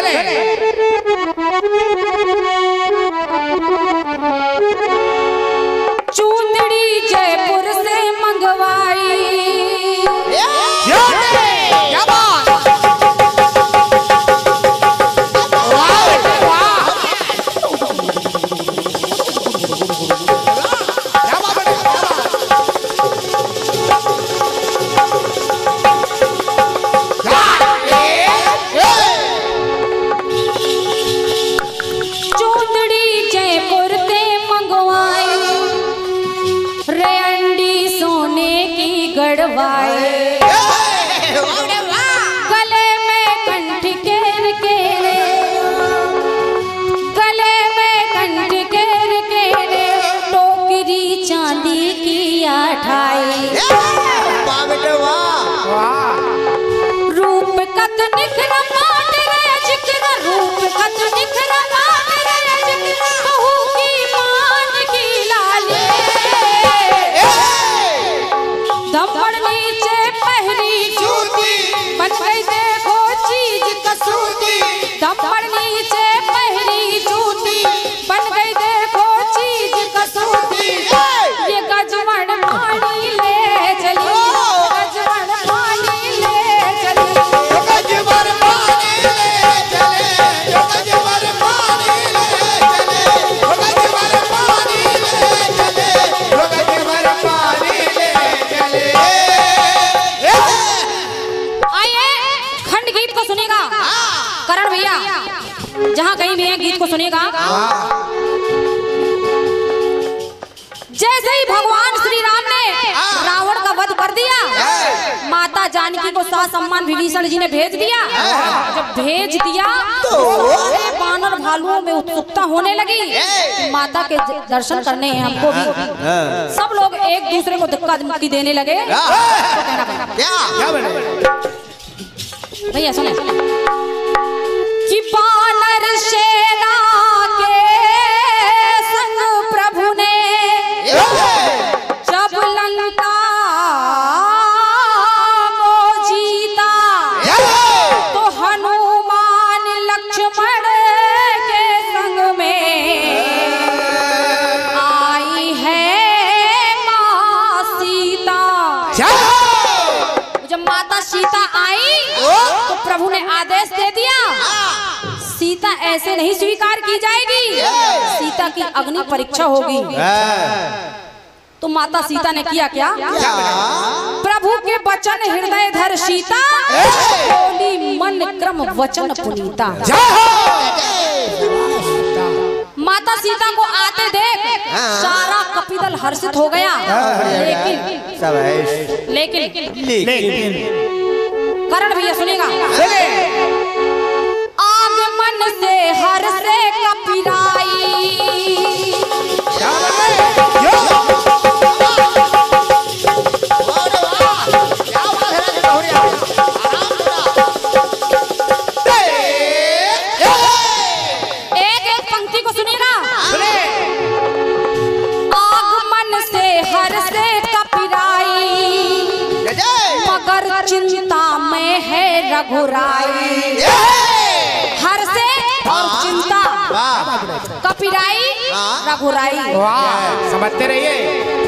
चूंदड़ी जयपुर से मंगवाई। गले में कंठ केर केरे, गले में कंठ केर केरे, टोकरी चांदी की आठाई। रूप कत निखर मान रे जिक्र, रूप कत निखर मान रे जिक्र, बहू की मान की लाले। दमड़ नीचे पहरी जूती, बन गई देखो चीज कसूती। दमड़ नीचे पहरी जूती, बन गई देखो चीज कसूती। ये गजवण पानी ले चली, गजवण पानी ले चली, गजवण पानी ले चले, गजवण पानी ले चले, गजवण पानी ले चले, गजवण पानी ले चले। आइए खंड गीत को सुनेगा करण भैया, जहाँ कहीं भी है गीत को सुनेगा। जैसे ही भगवान श्री राम ने रावण का वध कर दिया, माता जानकी को साथ सम्मान विभीषण जी ने भेज दिया। जब भेज दिया तो बानर भालुओं में उत्सुकता होने लगी, माता के दर्शन करने हैं हमको भी। सब लोग एक दूसरे को धक्का धमकी देने लगे। तो भैया सुने कि बानर सेना के संग प्रभु ने जब लंका को जीता, तो हनुमान लक्ष्मण के संग में आई है मां सीता। जब माता सीता आई तो प्रभु ने आदेश दे दिया, सीता ऐसे नहीं स्वीकार की जाएगी, सीता की अग्नि परीक्षा होगी। तो माता सीता ने किया क्या? प्रभु के वचन हृदय धर सीता, बोली मन क्रम वचन पुनीता। माता सीता को आते देख सारा कपिदल हर्षित हो गया। लेकिन करण भैया सुनेगा, आगमन से हर से कपिराई। एक एक पंक्ति को सुनेगा। आगमन से हर से कपिराई, मगर चिंता में है रघुराई। हर से और चिंता, कपिराई रघुराई। समझते रहिए।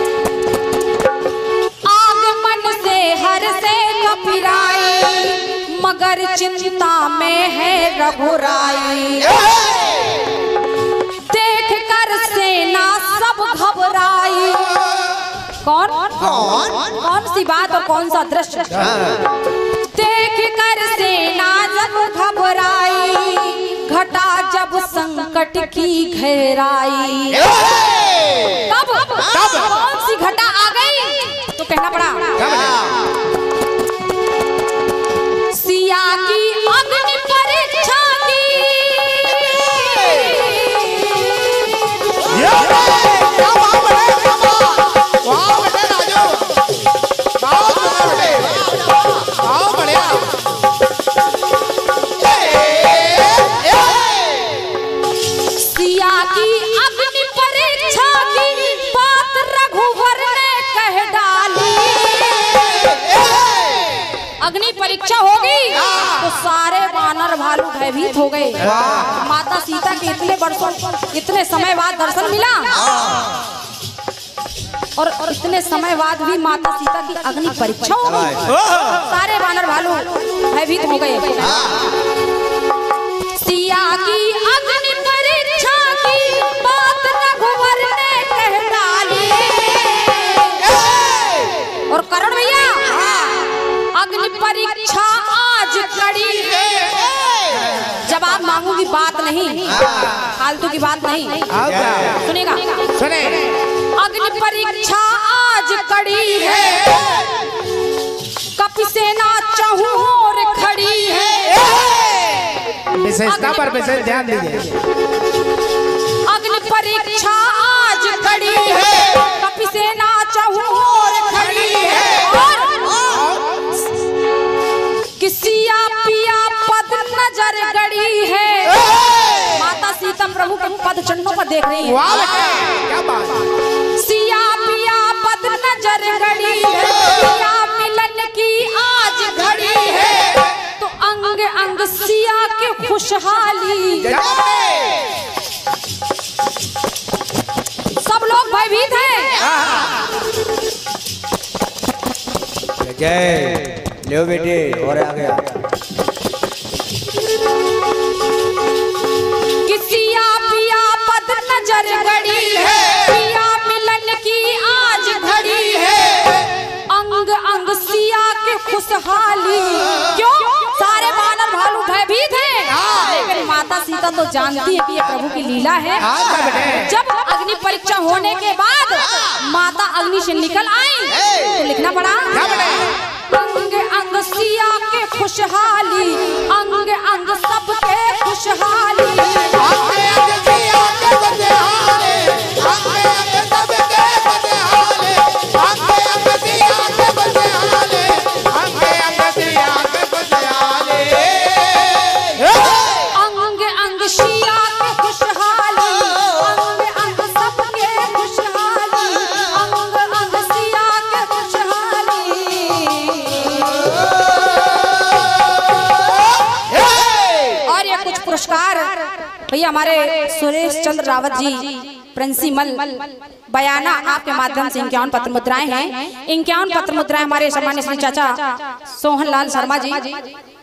आगमन से हर से कपिराई, मगर चिंता में है रघुराई। देख कर सेना सब घबराई। कौन कौन सी बात और कौन सा दृश्य? देख कर सेना जब घबराई, घटा जब संकट की घेराई। तब कौन सी घटा आ गई? तो कहना पड़ा सिया की अग्नि परीक्षा की। सिया की अग्नि परीक्षा की बात रघुवर ने कह डाली। अग्नि परीक्षा होगी तो सारे वानर भालू भालू भयभीत हो गए। माता सीता के इतने वर्षों इतने समय बाद दर्शन मिला और इतने समय बाद भी माता सीता की अग्नि परीक्षा हो गई। सारे वानर भालू भयभीत हो गए। सिया की अग्नि परीक्षा की बात रघुवर ने कह डाली। और करण भैया अग्नि परीक्षा आज कड़ी है। जब आप मांगोगी बात नहीं, फालतू की बात नहीं, सुनेगा सुने। अग्नि परीक्षा आज कड़ी है, कपिसेना चहुओर खड़ी है। विशेषता पर विशेष ध्यान दीजिए। अग्नि परीक्षा आज कड़ी है, कपिसेना चहुओर खड़ी है। और किसिया पिया पद नजर गड़ी है। माता सीता प्रभु के पद चरणों पर देख रही है। क्या बात। सिया पिया पद नजर गड़ी है, सिया मिलन की आज घड़ी है। तो अंग अंग सिया के खुशहाली। सब लोग भयभीत हैं। जय लो बेटे और आ गया। किसिया पिया पद नजर गड़ी है, पिया मिलन की आज घड़ी है। अंग अंग सिया के खुशहाली। क्यों? सारे वानर भालू भयभीत हैं, लेकिन माता सीता तो जानती है कि ये प्रभु की लीला है। जब अग्नि परीक्षा होने के बाद माता अग्नि से निकल आई तो लिखना पड़ा अंग अंग सिया के खुशहाली, अंग अंग सबके खुशहाली। अंग अंग सिया के खुशहाली, अंग अंग सबके खुशहाली, अंग अंग सिया के खुशहाली। और ये कुछ पुरस्कार भैया हमारे सुरेश चंद्र रावत जी प्रिंसिपल बयाना आपके माध्यम से 51 पत्र मुद्राएं हैं। 51 पत्र मुद्राएं हमारे सम्मानित श्री चाचा सोहन लाल शर्मा जी